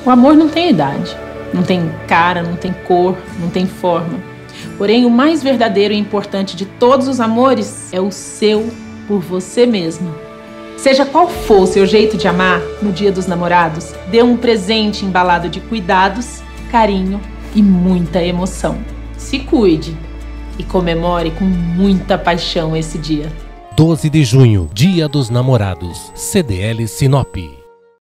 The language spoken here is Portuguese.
O amor não tem idade, não tem cara, não tem cor, não tem forma. Porém, o mais verdadeiro e importante de todos os amores é o seu por você mesmo. Seja qual for o seu jeito de amar, no Dia dos Namorados, dê um presente embalado de cuidados, carinho e muita emoção. Se cuide e comemore com muita paixão esse dia. 12 de junho, Dia dos Namorados, CDL Sinop.